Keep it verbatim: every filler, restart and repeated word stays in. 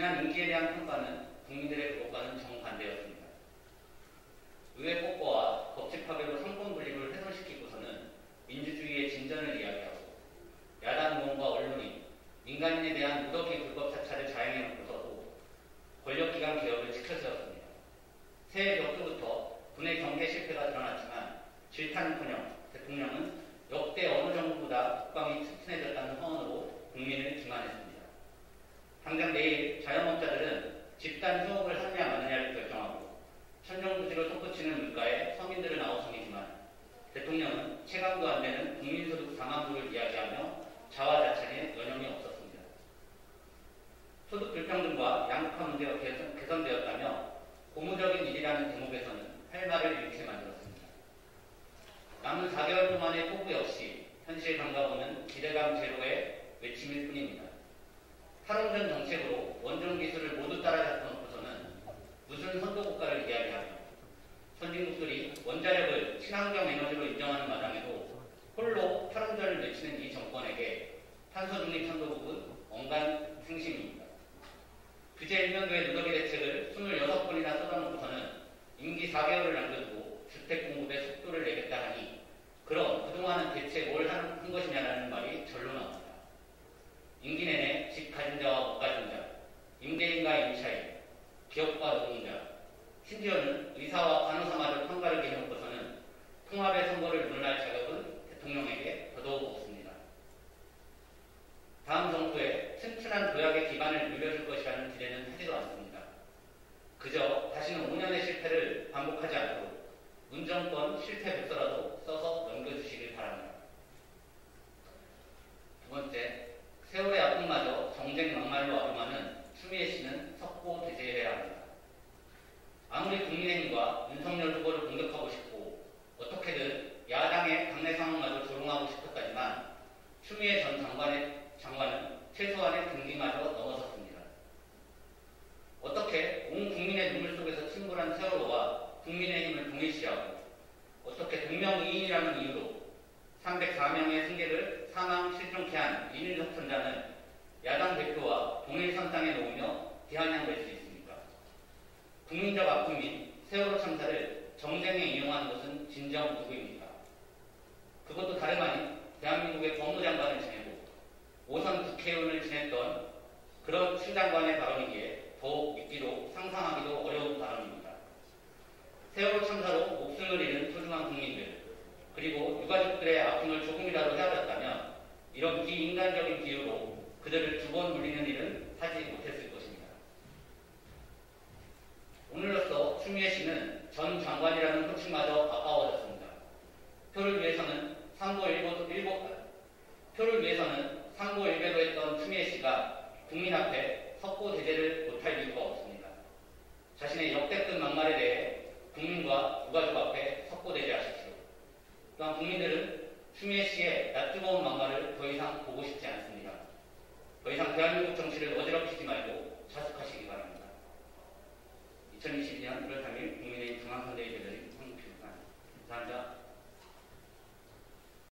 지난 임기에 대한 평가는 국민들의 그것과는 정반대였습니다. 의회 폭거와 법치 파괴로 상권 분립을 훼손시키고서는 민주주의의 진전을 이야기하고 야당 의원과 언론이 민간인에 대한 무더기 불법 사찰을 자행해놓고서도 권력기관 개혁을 지켜세웠습니다. 새해 벽두부터 군의 경계 실패가 드러났지만 질타는커녕 대통령은 역대 어느 정부보다 국방이 튼튼해졌다는 허언으로 국민을 기만했습니다. 당장 내일 자영업자들은 집단 휴업을 하느냐 마느냐를 결정하고 천정부지로 솟구치는 물가에 서민들은 아우성이지만 대통령은 체감도 안 되는 국민소득 사만부를 이야기하며 자화자찬에 여념이 없었습니다. 소득 불평등과 양극화 문제가 개선, 개선되었다며 고무적인 일이라는 대목에서는 할 말을 잃게 만들었습니다. 남은 사 개월 동안의 폭우 역시 현실 감각 없는 기대감 제로의 외침일 뿐입니다. 탈원전 정책으로 원전 기술을 모두 따라잡아놓고서는 무슨 선도국가를 이야기하며 선진국들이 원자력을 친환경 에너지로 인정하는 마당에도 홀로 탈원전을 외치는 이 정권에게 탄소중립 선도국은 언간 생심입니다. 규제 일 년도의 누더기 대책을 이십육 번이나 쏟아놓고서는 임기 사 개월을 남겨두고 주택 공급의 속도를 내겠다 하니 그럼 그동안은 대체 뭘 한 것이냐라는 말이 절로 나옵니다. 임기 내내 집 가진 자와 못 가진 자, 임대인과 임차인, 기업과 노동자, 심지어는 의사와 간호사마저 편가르게 해놓고서는 통합의 선거를 논할 자격은 대통령에게 더더욱 없습니다. 다음 정부의 튼튼한 도약의 기반을 물려줄 것이라는 기대는 하지도 않습니다. 그저 다시는 오 년의 실패를 반복하지 않도록 문정권 실패 백서라도 써서 넘겨주시길 바랍니다. 두 번째, 세월의 아픔마저 정쟁 막말로 아rum하는 추미애 씨는 석고 대제해야 합니다. 아무리 국민의힘과 윤석열 후보를 공격하고 싶고 어떻게든 야당의 당내 상황마저 조롱하고 싶었다지만 추미애 전 장관의, 장관은 최소한의 등기마저 넘어섰습니다. 어떻게 온 국민의 눈물 속에서 침몰한 세월호와 국민의힘을 동일시하고 어떻게 동명이인이라는 이유로 삼백사 명의 승객을 사망 실종케 한 이민석 천장을 야당 대표와 동일선상에 놓으며 비아냥될 수 있습니까? 국민적 아픔인 세월호 참사를 정쟁에 이용하는 것은 진정 누구입니까? 그것도 다름 아닌 대한민국의 법무장관을 지내고 오선 국회의원을 지냈던 그런 추 장관의 발언이기에 더욱 믿기도 상상하기도 어려운 발언입니다. 세월호 참사로 목숨을 잃은 소중한 국민들 그리고 유가족들의 아픔을 조금이라도 헤아렸다면 이런 비인간적인 비유로 그들을 두 번 물리는 일은 하지 못했을 것입니다. 오늘로써 추미애 씨는 전 장관이라는 호칭마저 아까워졌습니다. 표를 위해서는 상고일보, 일보, 표를 위해서는 상고일배도 했던 추미애 씨가 국민 앞에 석고대제를 못할 이유가 없습니다. 자신의 역대급 막말에 대해 국민과 유가족 앞에 석고대제하십시오. 또한 국민들은 추미애 씨의 낯뜨거운 막말을 더 이상 보고 싶지 않습니다. 더 이상 대한민국 정치를 어지럽히지 말고 자숙하십시오.